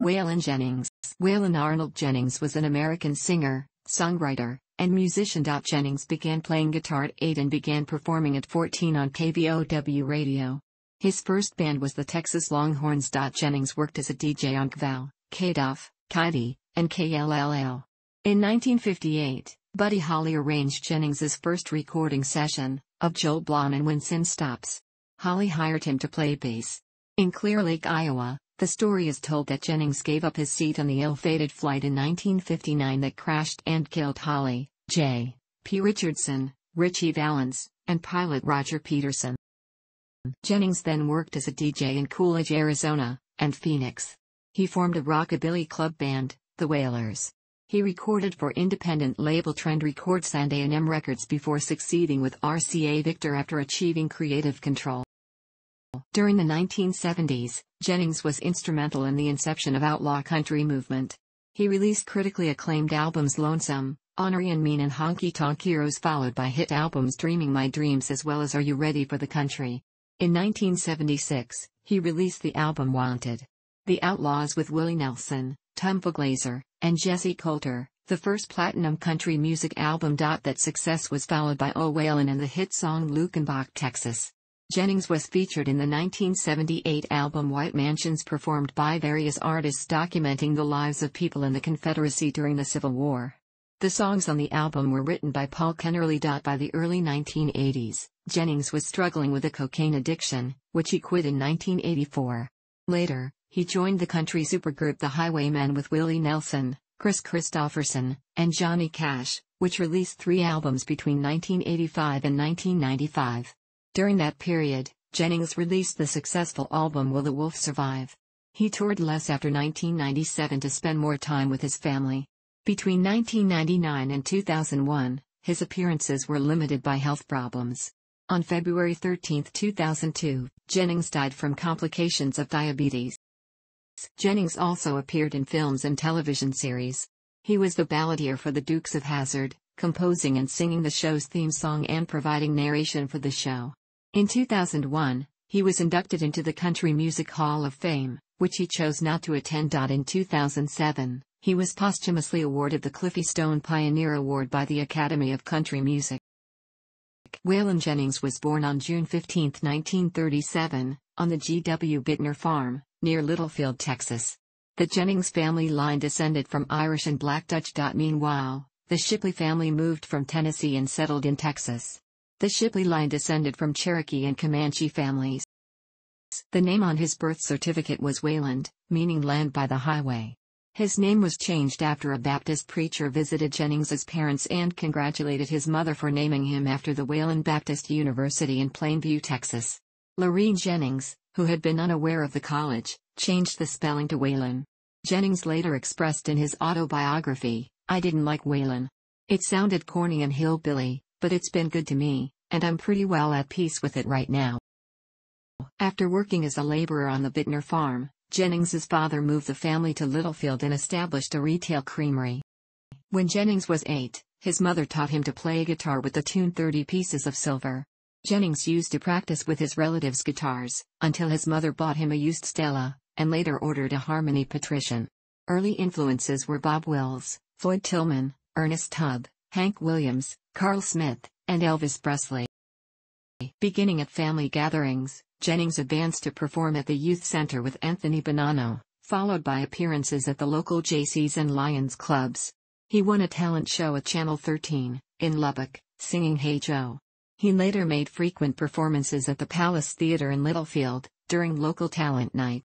Waylon Jennings. Waylon Arnold Jennings was an American singer, songwriter, and musician. Jennings began playing guitar at 8 and began performing at 14 on KVOW radio. His first band was the Texas Longhorns. Jennings worked as a DJ on KVOW, KDUF, KIDI, and KLLL. In 1958, Buddy Holly arranged Jennings's first recording session, of Joel Blum and When Sin Stops. Holly hired him to play bass. In Clear Lake, Iowa, the story is told that Jennings gave up his seat on the ill-fated flight in 1959 that crashed and killed Holly, J. P. Richardson, Richie Valens, and pilot Roger Peterson. Jennings then worked as a DJ in Coolidge, Arizona, and Phoenix. He formed a rockabilly club band, the Wailers. He recorded for independent label Trend Records and A&M Records before succeeding with RCA Victor after achieving creative control. During the 1970s, Jennings was instrumental in the inception of outlaw country movement. He released critically acclaimed albums Lonesome, Ornery and Mean and Honky Tonk Heroes, followed by hit albums Dreaming My Dreams as well as Are You Ready for the Country? In 1976, he released the album Wanted. The Outlaws with Willie Nelson, Tom Glazer, and Jesse Coulter, the first platinum country music album. That success was followed by Oh Waylon and the hit song Lukenbach, Texas. Jennings was featured in the 1978 album White Mansions, performed by various artists documenting the lives of people in the Confederacy during the Civil War. The songs on the album were written by Paul Kennerly. By the early 1980s, Jennings was struggling with a cocaine addiction, which he quit in 1984. Later, he joined the country supergroup The Highwaymen with Willie Nelson, Chris Christopherson, and Johnny Cash, which released 3 albums between 1985 and 1995. During that period, Jennings released the successful album Will the Wolf Survive? He toured less after 1997 to spend more time with his family. Between 1999 and 2001, his appearances were limited by health problems. On February 13, 2002, Jennings died from complications of diabetes. Jennings also appeared in films and television series. He was the balladeer for the Dukes of Hazzard, composing and singing the show's theme song and providing narration for the show. In 2001, he was inducted into the Country Music Hall of Fame, which he chose not to attend. In 2007, he was posthumously awarded the Cliffy Stone Pioneer Award by the Academy of Country Music. Waylon Jennings was born on June 15, 1937, on the G.W. Bittner Farm, near Littlefield, Texas. The Jennings family line descended from Irish and Black Dutch. Meanwhile, the Shipley family moved from Tennessee and settled in Texas. The Shipley line descended from Cherokee and Comanche families. The name on his birth certificate was Wayland, meaning land by the highway. His name was changed after a Baptist preacher visited Jennings's parents and congratulated his mother for naming him after the Wayland Baptist University in Plainview, Texas. Lorene Jennings, who had been unaware of the college, changed the spelling to Waylon. Jennings later expressed in his autobiography, "I didn't like Waylon. It sounded corny and hillbilly, but it's been good to me, and I'm pretty well at peace with it right now." After working as a laborer on the Bittner farm, Jennings's father moved the family to Littlefield and established a retail creamery. When Jennings was 8, his mother taught him to play guitar with the tune 30 Pieces of Silver. Jennings used to practice with his relatives' guitars, until his mother bought him a used Stella, and later ordered a Harmony Patrician. Early influences were Bob Wills, Floyd Tillman, Ernest Tubb, Hank Williams, Carl Smith, and Elvis Presley. Beginning at family gatherings, Jennings advanced to perform at the Youth Center with Anthony Bonanno, followed by appearances at the local Jaycees and Lions clubs. He won a talent show at Channel 13, in Lubbock, singing Hey Joe. He later made frequent performances at the Palace Theater in Littlefield, during local talent night.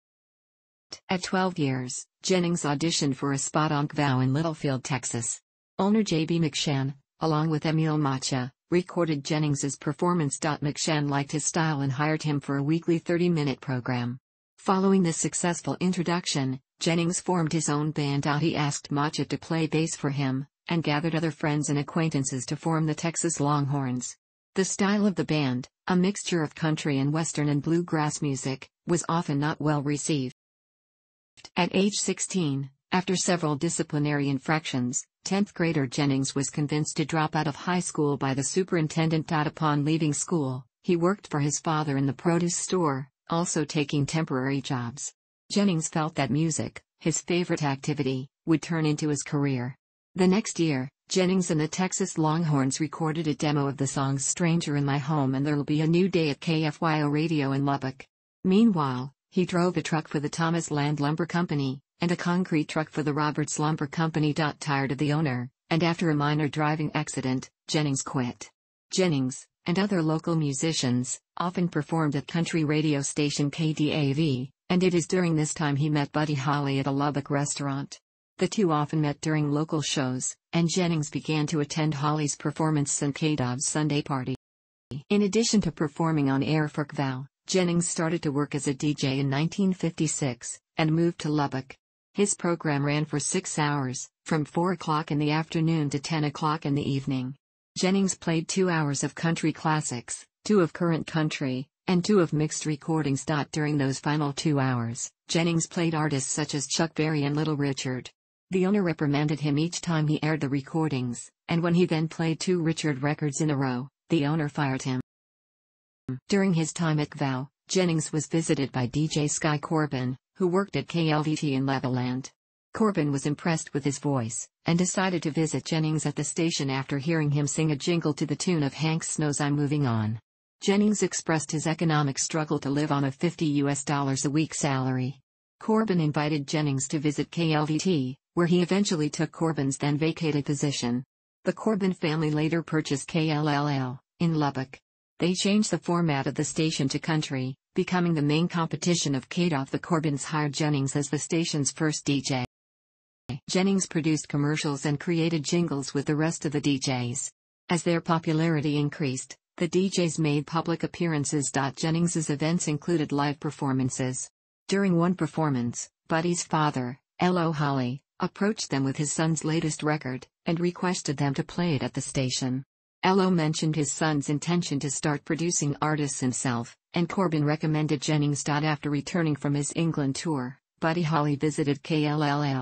At 12 years, Jennings auditioned for a spot on KVOW in Littlefield, Texas. Owner J.B. McShann, along with Emil Macha, recorded Jennings's performance. McShann liked his style and hired him for a weekly 30-minute program. Following this successful introduction, Jennings formed his own band. He asked Macha to play bass for him, and gathered other friends and acquaintances to form the Texas Longhorns. The style of the band, a mixture of country and western and bluegrass music, was often not well received. At age 16, after several disciplinary infractions, 10th grader Jennings was convinced to drop out of high school by the superintendent. Upon leaving school, he worked for his father in the produce store, also taking temporary jobs. Jennings felt that music, His favorite activity would turn into his career. The next year, Jennings and the Texas Longhorns recorded a demo of the songs Stranger in My Home and There'll Be a New Day at KFYO Radio in Lubbock. Meanwhile, he drove a truck for the Thomas Land Lumber Company, and a concrete truck for the Roberts Lumber Company. Tired of the owner, and after a minor driving accident, Jennings quit. Jennings, and other local musicians, often performed at country radio station KDAV, and it is during this time he met Buddy Holly at a Lubbock restaurant. The two often met during local shows, and Jennings began to attend Holly's performances and KDAV's Sunday party. In addition to performing on air for KVAL, Jennings started to work as a DJ in 1956, and moved to Lubbock. His program ran for 6 hours, from 4 o'clock in the afternoon to 10 o'clock in the evening. Jennings played 2 hours of country classics, 2 of current country, and 2 of mixed recordings. During those final 2 hours, Jennings played artists such as Chuck Berry and Little Richard. The owner reprimanded him each time he aired the recordings, and when he then played 2 Richard records in a row, the owner fired him. During his time at KVAL, Jennings was visited by DJ Sky Corbin, who worked at KLVT in Levelland. Corbin was impressed with his voice, and decided to visit Jennings at the station after hearing him sing a jingle to the tune of Hank Snow's I'm Moving On. Jennings expressed his economic struggle to live on a $50 a week salary. Corbin invited Jennings to visit KLVT, where he eventually took Corbin's then vacated position. The Corbin family later purchased KLLL, in Lubbock. They changed the format of the station to country, becoming the main competition of KDAV. The Corbins hired Jennings as the station's first DJ. Jennings produced commercials and created jingles with the rest of the DJs. As their popularity increased, the DJs made public appearances. Jennings's events included live performances. During one performance, Buddy's father, L.O. Holly, approached them with his son's latest record, and requested them to play it at the station. L.O. mentioned his son's intention to start producing artists himself, and Corbin recommended Jennings. After returning from his England tour, Buddy Holly visited KLLL.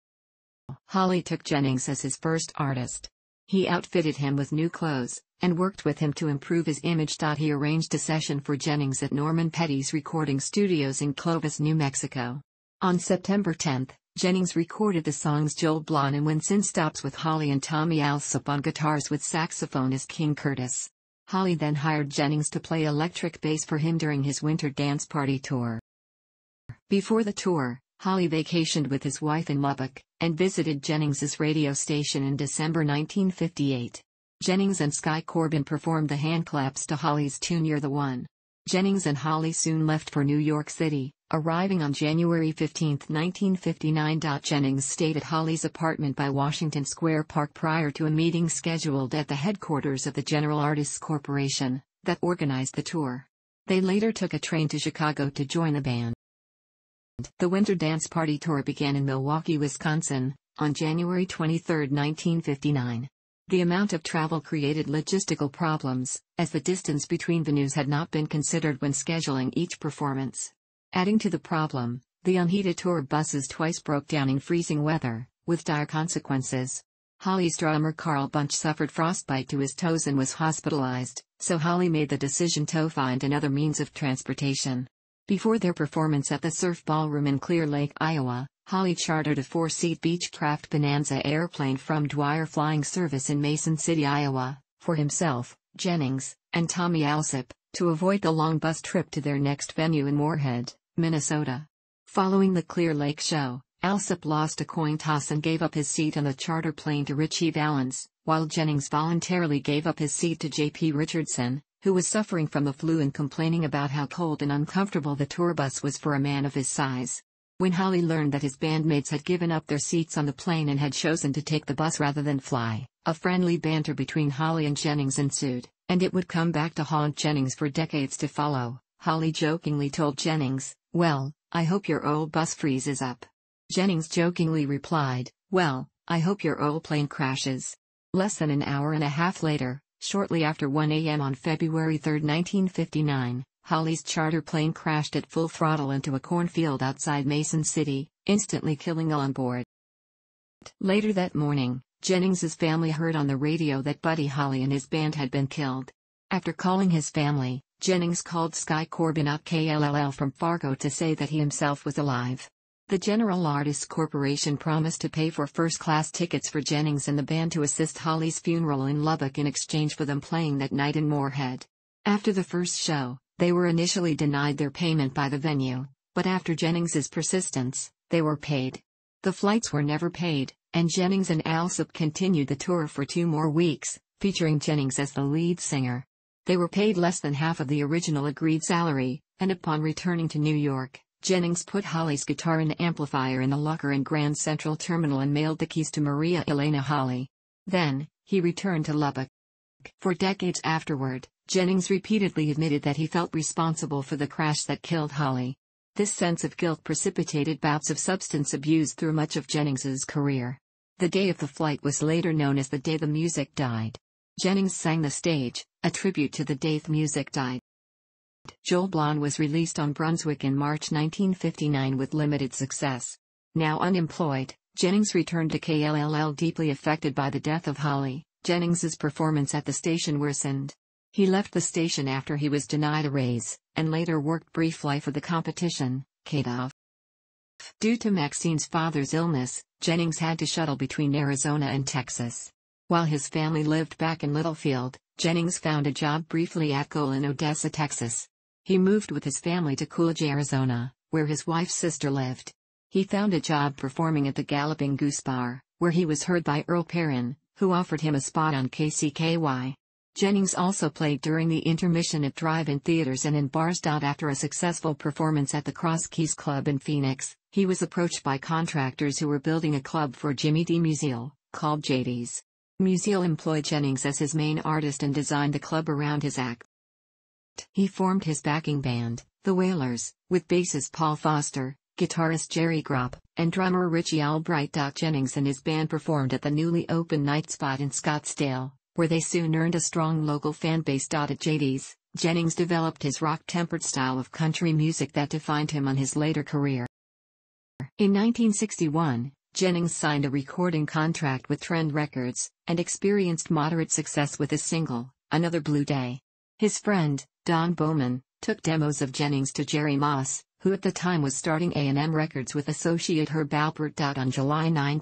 Holly took Jennings as his first artist. He outfitted him with new clothes, and worked with him to improve his image. He arranged a session for Jennings at Norman Petty's recording studios in Clovis, New Mexico. On September 10, Jennings recorded the songs Joel Blon and When Sin Stops with Holly and Tommy Alsop on guitars with saxophonist King Curtis. Holly then hired Jennings to play electric bass for him during his winter dance party tour. Before the tour, Holly vacationed with his wife in Lubbock, and visited Jennings's radio station in December 1958. Jennings and Sky Corbin performed the handclaps to Holly's tune You're the One. Jennings and Holly soon left for New York City, arriving on January 15, 1959. Jennings stayed at Holly's apartment by Washington Square Park prior to a meeting scheduled at the headquarters of the General Artists Corporation, that organized the tour. They later took a train to Chicago to join the band. The Winter Dance Party Tour began in Milwaukee, Wisconsin, on January 23, 1959. The amount of travel created logistical problems, as the distance between venues had not been considered when scheduling each performance. Adding to the problem, the unheated tour buses twice broke down in freezing weather, with dire consequences. Holly's drummer Carl Bunch suffered frostbite to his toes and was hospitalized, so Holly made the decision to find another means of transportation. Before their performance at the Surf Ballroom in Clear Lake, Iowa, Holly chartered a 4-seat Beechcraft Bonanza airplane from Dwyer Flying Service in Mason City, Iowa, for himself, Jennings, and Tommy Alsop, to avoid the long bus trip to their next venue in Moorhead, Minnesota. Following the Clear Lake show, Alsop lost a coin toss and gave up his seat on the charter plane to Richie Valens, while Jennings voluntarily gave up his seat to J.P. Richardson, who was suffering from the flu and complaining about how cold and uncomfortable the tour bus was for a man of his size. When Holly learned that his bandmates had given up their seats on the plane and had chosen to take the bus rather than fly, a friendly banter between Holly and Jennings ensued, and it would come back to haunt Jennings for decades to follow. Holly jokingly told Jennings, "Well, I hope your old bus freezes up." Jennings jokingly replied, "Well, I hope your old plane crashes." Less than an hour and a half later, shortly after 1 a.m. on February 3, 1959, Holly's charter plane crashed at full throttle into a cornfield outside Mason City, instantly killing all on board. Later that morning, Jennings's family heard on the radio that Buddy Holly and his band had been killed. After calling his family, Jennings called Sky Corbin up KLLL from Fargo to say that he himself was alive. The General Artists Corporation promised to pay for first-class tickets for Jennings and the band to assist Holly's funeral in Lubbock in exchange for them playing that night in Moorhead. After the first show, they were initially denied their payment by the venue, but after Jennings's persistence, they were paid. The flights were never paid, and Jennings and Alsop continued the tour for 2 more weeks, featuring Jennings as the lead singer. They were paid less than half of the original agreed salary, and upon returning to New York, Jennings put Holly's guitar and amplifier in a locker in Grand Central Terminal and mailed the keys to Maria Elena Holly. Then, he returned to Lubbock. For decades afterward, Jennings repeatedly admitted that he felt responsible for the crash that killed Holly. This sense of guilt precipitated bouts of substance abuse through much of Jennings's career. The day of the flight was later known as the day the music died. Jennings sang The Stage, a tribute to the day the music died. Joel Blond was released on Brunswick in March 1959 with limited success. Now unemployed, Jennings returned to KLLL deeply affected by the death of Holly. Jennings's performance at the station worsened. He left the station after he was denied a raise, and later worked briefly for the competition, KDOV. Due to Maxine's father's illness, Jennings had to shuttle between Arizona and Texas. While his family lived back in Littlefield, Jennings found a job briefly at Goal in Odessa, Texas. He moved with his family to Coolidge, Arizona, where his wife's sister lived. He found a job performing at the Galloping Goose Bar, where he was heard by Earl Perrin, who offered him a spot on KCKY. Jennings also played during the intermission at drive-in theaters and in bars. After a successful performance at the Cross Keys Club in Phoenix, he was approached by contractors who were building a club for Jimmy D. Musial, called JD's. Musial employed Jennings as his main artist and designed the club around his act. He formed his backing band, The Wailers, with bassist Paul Foster, guitarist Jerry Gropp, and drummer Richie Albright. Jennings and his band performed at the newly opened Night Spot in Scottsdale, where they soon earned a strong local fan base. At JD's, Jennings developed his rock-tempered style of country music that defined him on his later career. In 1961, Jennings signed a recording contract with Trend Records, and experienced moderate success with his single, Another Blue Day. His friend, Don Bowman, took demos of Jennings to Jerry Moss, who at the time was starting A&M Records with associate Herb Alpert. On July 9,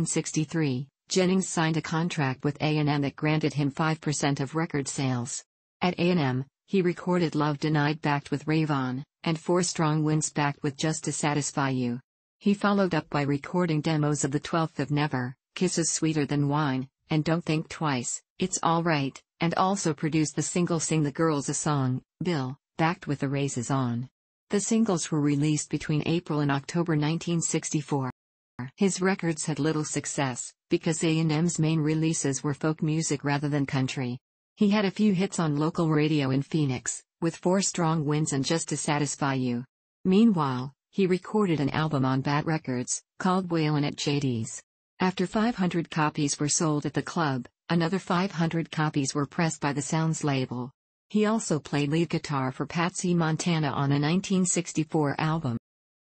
1963, Jennings signed a contract with A&M that granted him 5% of record sales. At A&M, he recorded Love Denied backed with Ray Vaughan, and Four Strong Winds backed with Just to Satisfy You. He followed up by recording demos of The 12th of Never, Kisses Sweeter Than Wine, and Don't Think Twice, It's All Right, and also produced the single Sing the Girls a Song, Bill, backed with The Races On. The singles were released between April and October 1964. His records had little success, because A&M's main releases were folk music rather than country. He had a few hits on local radio in Phoenix, with Four Strong Winds and Just to Satisfy You. Meanwhile, he recorded an album on Bat Records, called Wailin' at JD's. After 500 copies were sold at the club, another 500 copies were pressed by the Sounds label. He also played lead guitar for Patsy Montana on a 1964 album.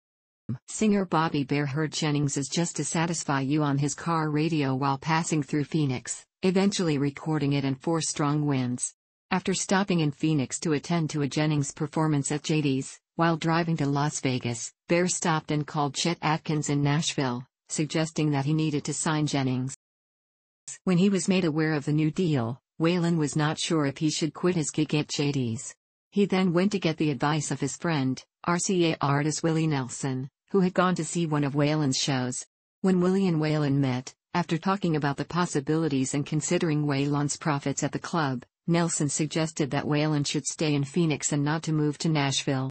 Singer Bobby Bare heard Jennings's Just to Satisfy You on his car radio while passing through Phoenix, eventually recording it in Four Strong Winds. After stopping in Phoenix to attend to a Jennings performance at JD's, while driving to Las Vegas, Bare stopped and called Chet Atkins in Nashville, suggesting that he needed to sign Jennings. When he was made aware of the new deal, Waylon was not sure if he should quit his gig at JD's. He then went to get the advice of his friend, RCA artist Willie Nelson, who had gone to see one of Waylon's shows. When Willie and Waylon met, after talking about the possibilities and considering Waylon's profits at the club, Nelson suggested that Waylon should stay in Phoenix and not to move to Nashville.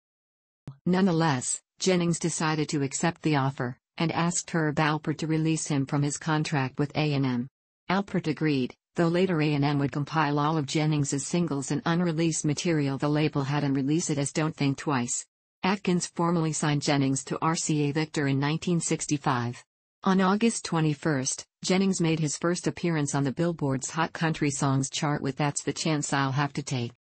Nonetheless, Jennings decided to accept the offer, and asked Herb Alpert to release him from his contract with A&M. Alpert agreed, though later A&M would compile all of Jennings's singles and unreleased material the label had and release it as Don't Think Twice. Atkins formally signed Jennings to RCA Victor in 1965. On August 21, Jennings made his first appearance on the Billboard's Hot Country Songs chart with That's the Chance I'll Have to Take.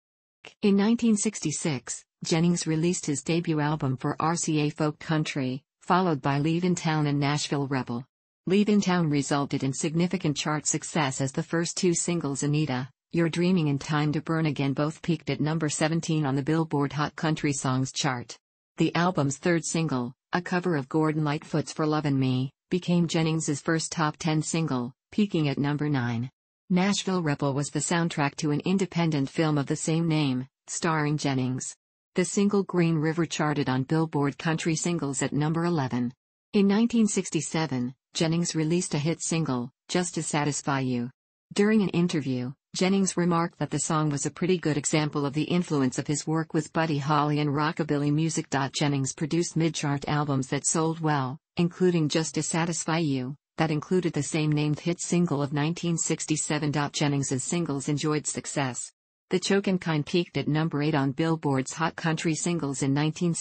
In 1966, Jennings released his debut album for RCA Folk Country, followed by Leavin' Town and Nashville Rebel. Leavin' Town resulted in significant chart success as the first two singles Anita, You're Dreaming and Time to Burn Again both peaked at number 17 on the Billboard Hot Country Songs chart. The album's third single, A cover of Gordon Lightfoot's For Lovin' Me became Jennings's first top 10 single, peaking at number 9. Nashville Rebel was the soundtrack to an independent film of the same name, starring Jennings. The single Green River charted on Billboard Country Singles at number 11. In 1967, Jennings released a hit single, Just to Satisfy You. During an interview, Jennings remarked that the song was a pretty good example of the influence of his work with Buddy Holly and rockabilly music. Jennings produced mid-chart albums that sold well, including Just to Satisfy You, that included the same-named hit single of 1967. Jennings's singles enjoyed success. The Chokin' Kind peaked at number 8 on Billboard's Hot Country Singles in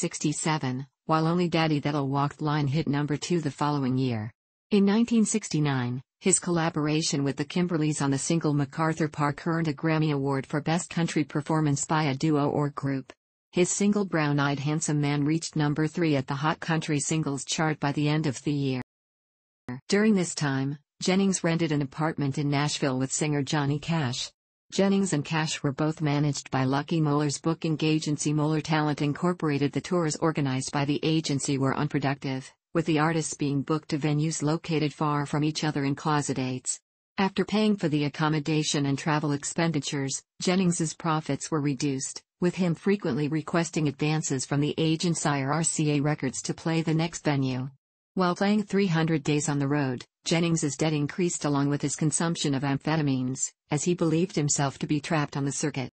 1967, while Only Daddy That'll Walk the Line hit number 2 the following year. In 1969, his collaboration with the Kimberlys on the single MacArthur Park earned a Grammy Award for Best Country Performance by a Duo or Group. His single Brown-Eyed Handsome Man reached number 3 at the Hot Country Singles chart by the end of the year. During this time, Jennings rented an apartment in Nashville with singer Johnny Cash. Jennings and Cash were both managed by Lucky Moeller's booking agency Moeller Talent Incorporated. The tours organized by the agency were unproductive, with the artists being booked to venues located far from each other in closet dates. After paying for the accommodation and travel expenditures, Jennings's profits were reduced, with him frequently requesting advances from the agent Sire RCA Records to play the next venue. While playing 300 days on the road, Jennings's debt increased along with his consumption of amphetamines, as he believed himself to be trapped on the circuit.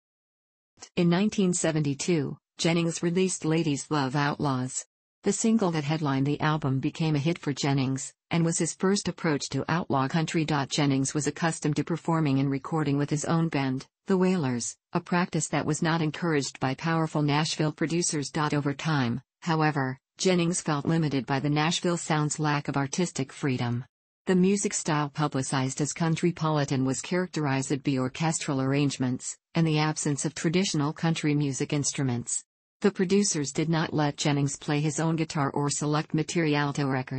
In 1972, Jennings released Ladies Love Outlaws. The single that headlined the album became a hit for Jennings, and was his first approach to outlaw country. Jennings was accustomed to performing and recording with his own band, the Wailers, a practice that was not encouraged by powerful Nashville producers. Over time, however, Jennings felt limited by the Nashville sound's lack of artistic freedom. The music style publicized as countrypolitan was characterized by orchestral arrangements, and the absence of traditional country music instruments. The producers did not let Jennings play his own guitar or select material to record.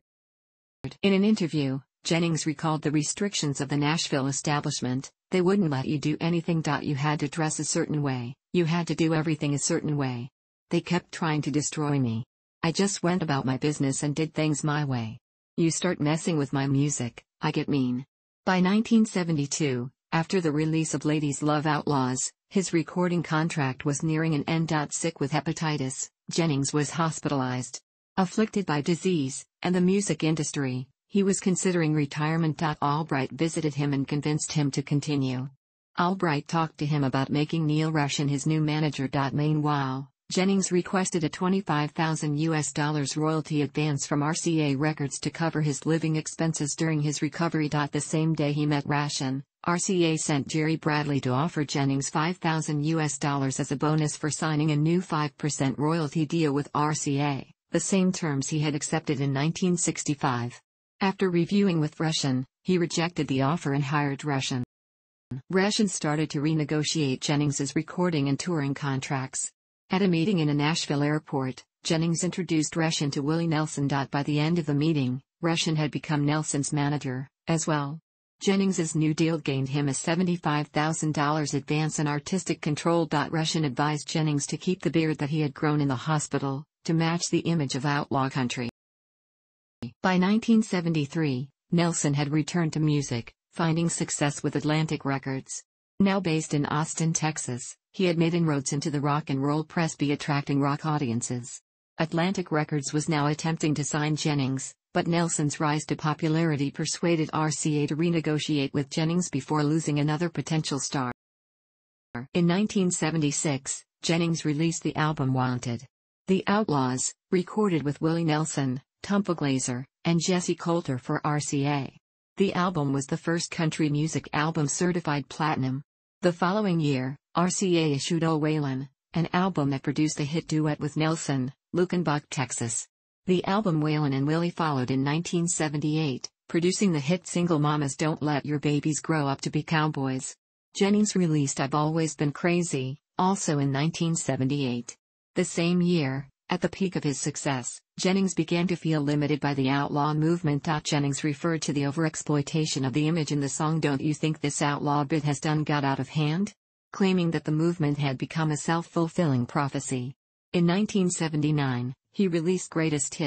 In an interview, Jennings recalled the restrictions of the Nashville establishment. They wouldn't let you do anything. You had to dress a certain way, you had to do everything a certain way. They kept trying to destroy me. I just went about my business and did things my way. You start messing with my music, I get mean. By 1972, after the release of Ladies Love Outlaws, his recording contract was nearing an end. Sick with hepatitis, Jennings was hospitalized. Afflicted by disease, and the music industry, he was considering retirement. Albright visited him and convinced him to continue. Albright talked to him about making Neil Russian his new manager. Meanwhile, Jennings requested a $25,000 royalty advance from RCA Records to cover his living expenses during his recovery. The same day he met Russian, RCA sent Jerry Bradley to offer Jennings $5,000 as a bonus for signing a new 5% royalty deal with RCA, the same terms he had accepted in 1965. After reviewing with Russian, he rejected the offer and hired Russian. Russian started to renegotiate Jennings's recording and touring contracts. At a meeting in a Nashville airport, Jennings introduced Russian to Willie Nelson. By the end of the meeting, Russian had become Nelson's manager, as well. Jennings's new deal gained him a $75,000 advance and artistic control. Russian advised Jennings to keep the beard that he had grown in the hospital, to match the image of outlaw country. By 1973, Nelson had returned to music, finding success with Atlantic Records. Now based in Austin, Texas, he had made inroads into the rock and roll press, attracting rock audiences. Atlantic Records was now attempting to sign Jennings, but Nelson's rise to popularity persuaded RCA to renegotiate with Jennings before losing another potential star. In 1976, Jennings released the album Wanted. The Outlaws, recorded with Willie Nelson, Tumpa Glazer, and Jesse Coulter for RCA. The album was the first country music album certified platinum. The following year, RCA issued Oh Waylon, an album that produced a hit duet with Nelson, Lukenbach, Texas. The album Waylon and Willie followed in 1978, producing the hit single Mamas Don't Let Your Babies Grow Up to Be Cowboys. Jennings released I've Always Been Crazy, also in 1978. The same year, at the peak of his success, Jennings began to feel limited by the outlaw movement. Jennings referred to the overexploitation of the image in the song Don't You Think This Outlaw Bit Has Done Got Out of Hand? Claiming that the movement had become a self-fulfilling prophecy. In 1979, he released Greatest Hits,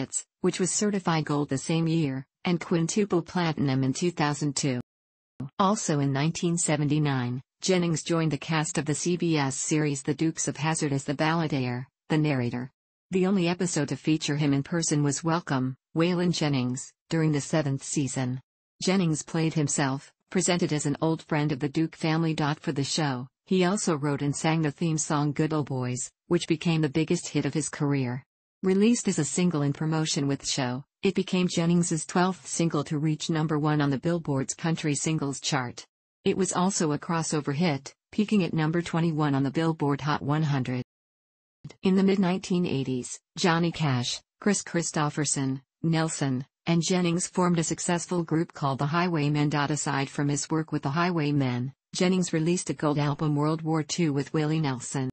which was certified gold the same year, and quintuple platinum in 2002. Also in 1979, Jennings joined the cast of the CBS series The Dukes of Hazzard as the balladeer, the narrator. The only episode to feature him in person was Welcome, Waylon Jennings, during the 7th season. Jennings played himself, presented as an old friend of the Duke family. For the show, he also wrote and sang the theme song Good Ol' Boys, which became the biggest hit of his career. Released as a single in promotion with the show, it became Jennings's 12th single to reach #1 on the Billboard's country singles chart. It was also a crossover hit, peaking at number 21 on the Billboard Hot 100. In the mid-1980s, Johnny Cash, Chris Christopherson, Nelson, and Jennings formed a successful group called the Highwaymen. Aside from his work with the Highwaymen, Jennings released a gold album World War II with Willie Nelson.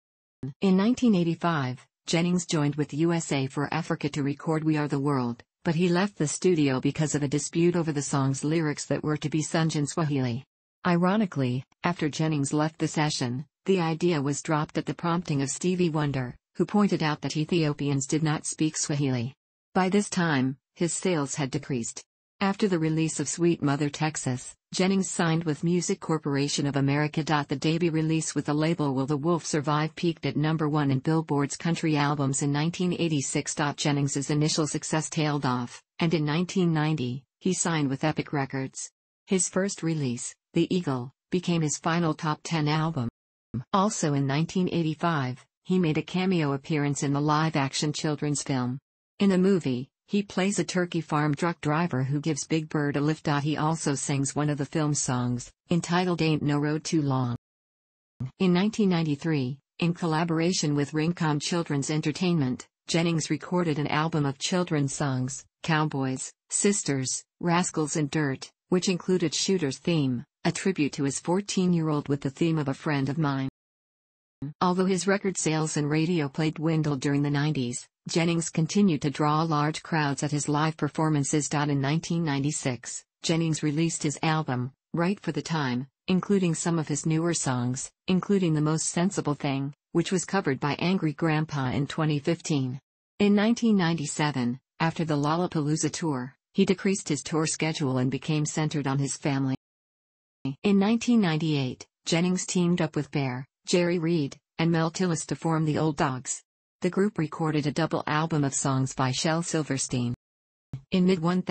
In 1985, Jennings joined with USA for Africa to record We Are the World, but he left the studio because of a dispute over the song's lyrics that were to be sung in Swahili. Ironically, after Jennings left the session, the idea was dropped at the prompting of Stevie Wonder, who pointed out that Ethiopians did not speak Swahili. By this time, his sales had decreased. After the release of Sweet Mother Texas, Jennings signed with Music Corporation of America. The debut release with the label Will the Wolf Survive peaked at #1 in Billboard's country albums in 1986. Jennings's initial success tailed off, and in 1990, he signed with Epic Records. His first release, The Eagle, became his final top 10 album. Also in 1985, he made a cameo appearance in the live-action children's film. In the movie, he plays a turkey farm truck driver who gives Big Bird a lift. He also sings one of the film's songs, entitled Ain't No Road Too Long. In 1993, in collaboration with Rincon Children's Entertainment, Jennings recorded an album of children's songs, Cowboys, Sisters, Rascals and Dirt, which included Shooter's Theme, a tribute to his 14-year-old with the theme of A Friend of Mine. Although his record sales and radio play dwindled during the 90s, Jennings continued to draw large crowds at his live performances. In 1996, Jennings released his album, Right for the Time, including some of his newer songs, including The Most Sensible Thing, which was covered by Angry Grandpa in 2015. In 1997, after the Lollapalooza tour, he decreased his tour schedule and became centered on his family. In 1998, Jennings teamed up with Bear, Jerry Reed, and Mel Tillis to form the Old Dogs. The group recorded a double album of songs by Shel Silverstein. In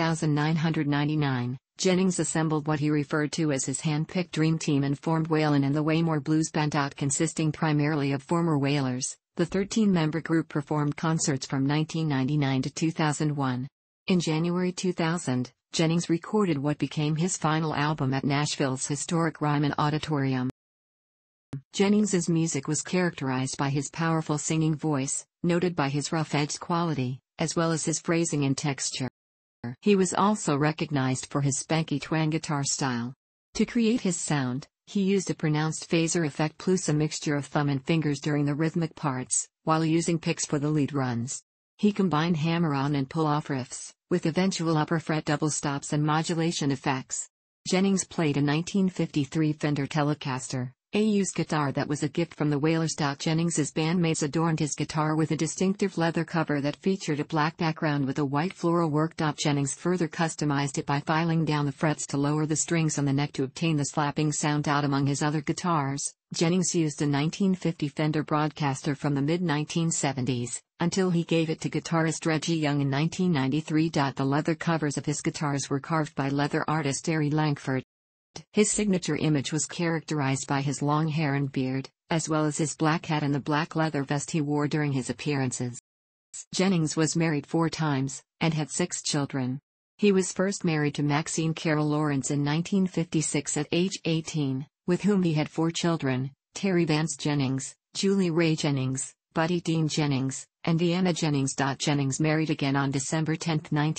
mid-1999, Jennings assembled what he referred to as his hand-picked dream team and formed Waylon and the Waymore Blues Band. Consisting primarily of former Wailers, the 13-member group performed concerts from 1999 to 2001. In January 2000, Jennings recorded what became his final album at Nashville's historic Ryman Auditorium. Jennings's music was characterized by his powerful singing voice, noted by his rough-edged quality, as well as his phrasing and texture. He was also recognized for his spanky twang guitar style. To create his sound, he used a pronounced phaser effect plus a mixture of thumb and fingers during the rhythmic parts, while using picks for the lead runs. He combined hammer-on and pull-off riffs, with eventual upper fret double stops and modulation effects. Jennings played a 1953 Fender Telecaster, a used guitar that was a gift from the Wailers. Jennings's bandmates adorned his guitar with a distinctive leather cover that featured a black background with a white floral work. Jennings further customized it by filing down the frets to lower the strings on the neck to obtain the slapping sound. Among his other guitars, Jennings used a 1950 Fender Broadcaster from the mid-1970s, until he gave it to guitarist Reggie Young in 1993. The leather covers of his guitars were carved by leather artist Ari Langford. His signature image was characterized by his long hair and beard, as well as his black hat and the black leather vest he wore during his appearances. Jennings was married 4 times, and had 6 children. He was first married to Maxine Carol Lawrence in 1956 at age 18, with whom he had 4 children, Terry Vance Jennings, Julie Ray Jennings, Buddy Dean Jennings, and Deanna Jennings. Jennings married again on December 10,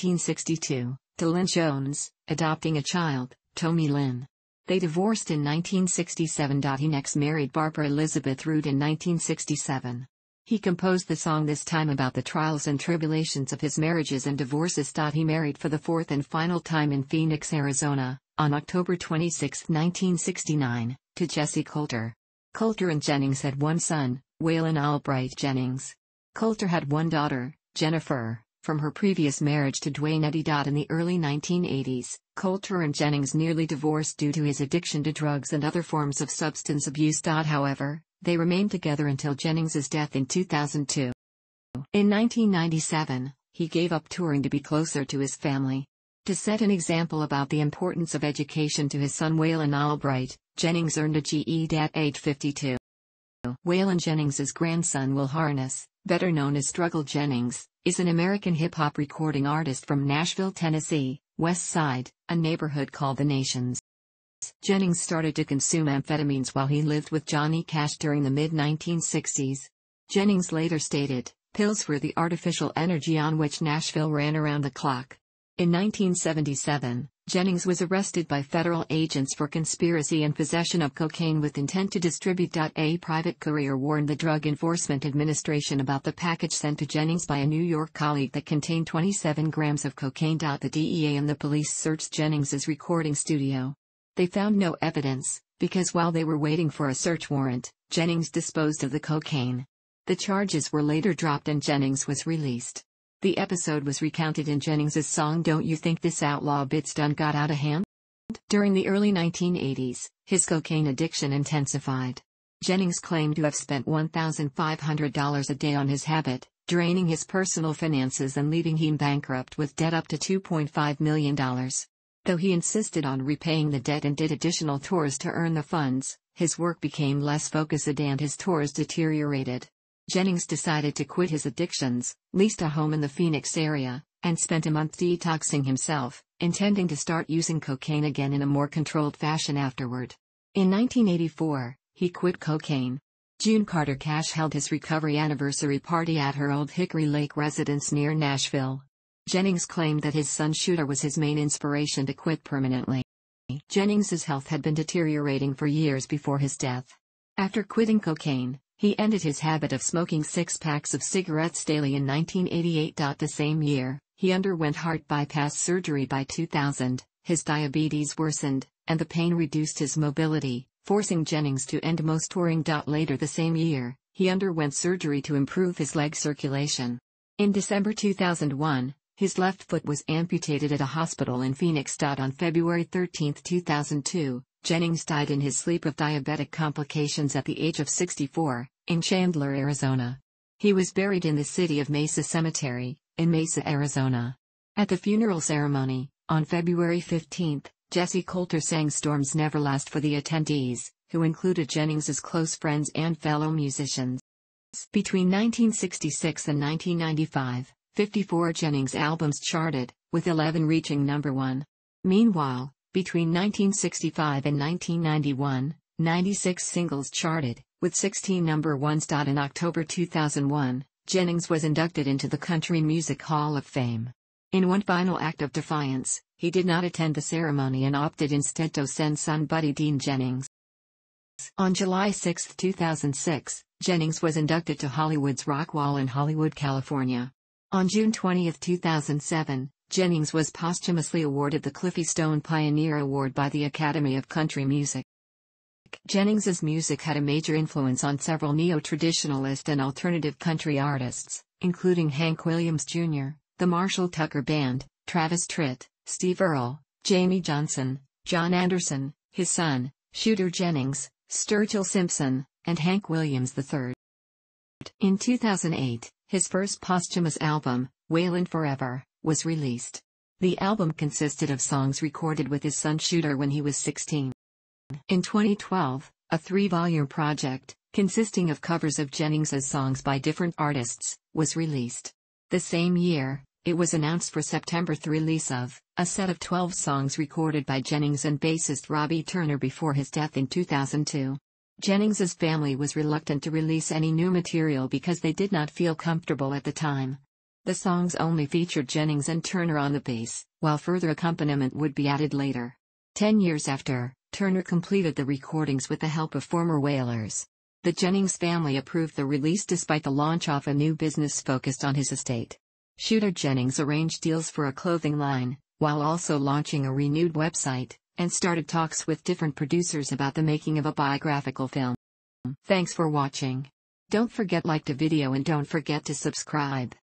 1962, to Lynn Jones, adopting a child, Tommy Lynn. They divorced in 1967. He next married Barbara Elizabeth Root in 1967. He composed the song this time about the trials and tribulations of his marriages and divorces. He married for the 4th and final time in Phoenix, Arizona, on October 26, 1969, to Jessie Coulter. Coulter and Jennings had 1 son, Waylon Albright Jennings. Coulter had 1 daughter, Jennifer, From her previous marriage to Duane Eddy. In the early 1980s, Coulter and Jennings nearly divorced due to his addiction to drugs and other forms of substance abuse. However, they remained together until Jennings's death in 2002. In 1997, he gave up touring to be closer to his family. To set an example about the importance of education to his son Waylon Albright, Jennings earned a GED at age 52. Waylon Jennings's grandson Will Harness, better known as Struggle Jennings, is an American hip-hop recording artist from Nashville, Tennessee, West Side, a neighborhood called the Nations. Jennings started to consume amphetamines while he lived with Johnny Cash during the mid-1960s. Jennings later stated, "Pills were the artificial energy on which Nashville ran around the clock." In 1977, Jennings was arrested by federal agents for conspiracy and possession of cocaine with intent to distribute. A private courier warned the Drug Enforcement Administration about the package sent to Jennings by a New York colleague that contained 27 grams of cocaine. The DEA and the police searched Jennings's recording studio. They found no evidence, because while they were waiting for a search warrant, Jennings disposed of the cocaine. The charges were later dropped and Jennings was released. The episode was recounted in Jennings's song "Don't You Think This Outlaw Bit's Done Got Out of Hand?" During the early 1980s, his cocaine addiction intensified. Jennings claimed to have spent $1,500 a day on his habit, draining his personal finances and leaving him bankrupt with debt up to $2.5 million. Though he insisted on repaying the debt and did additional tours to earn the funds, his work became less focused and his tours deteriorated. Jennings decided to quit his addictions, leased a home in the Phoenix area, and spent a month detoxing himself, intending to start using cocaine again in a more controlled fashion afterward. In 1984, he quit cocaine. June Carter Cash held his recovery anniversary party at her old Hickory Lake residence near Nashville. Jennings claimed that his son Shooter was his main inspiration to quit permanently. Jennings's health had been deteriorating for years before his death. After quitting cocaine, he ended his habit of smoking 6 packs of cigarettes daily in 1988. The same year, he underwent heart bypass surgery. By 2000, his diabetes worsened, and the pain reduced his mobility, forcing Jennings to end most touring. Later the same year, he underwent surgery to improve his leg circulation. In December 2001, his left foot was amputated at a hospital in Phoenix. On February 13, 2002, Jennings died in his sleep of diabetic complications at the age of 64, in Chandler, Arizona. He was buried in the City of Mesa Cemetery, in Mesa, Arizona. At the funeral ceremony, on February 15, Jesse Coulter sang "Storms Never Last" for the attendees, who included Jennings's close friends and fellow musicians. Between 1966 and 1995, 54 Jennings albums charted, with 11 reaching number 1. Meanwhile, between 1965 and 1991, 96 singles charted, with 16 number 1s. In October 2001, Jennings was inducted into the Country Music Hall of Fame. In one final act of defiance, he did not attend the ceremony and opted instead to send son Buddy Dean Jennings. On July 6, 2006, Jennings was inducted to Hollywood's Rock Wall in Hollywood, California. On June 20, 2007, Jennings was posthumously awarded the Cliffy Stone Pioneer Award by the Academy of Country Music. Jennings's music had a major influence on several neo-traditionalist and alternative country artists, including Hank Williams Jr., the Marshall Tucker Band, Travis Tritt, Steve Earle, Jamie Johnson, John Anderson, his son, Shooter Jennings, Sturgill Simpson, and Hank Williams III. In 2008, his first posthumous album, Waylon Forever, was released. The album consisted of songs recorded with his son Shooter when he was 16. In 2012, a 3-volume project, consisting of covers of Jennings's songs by different artists, was released. The same year, it was announced for September the release of a set of 12 songs recorded by Jennings and bassist Robbie Turner before his death in 2002. Jennings's family was reluctant to release any new material because they did not feel comfortable at the time. The songs only featured Jennings and Turner on the bass, while further accompaniment would be added later. 10 years after, Turner completed the recordings with the help of former Wailers. The Jennings family approved the release despite the launch of a new business focused on his estate. Shooter Jennings arranged deals for a clothing line, while also launching a renewed website, and started talks with different producers about the making of a biographical film. Thanks for watching. Don't forget to like the video and don't forget to subscribe.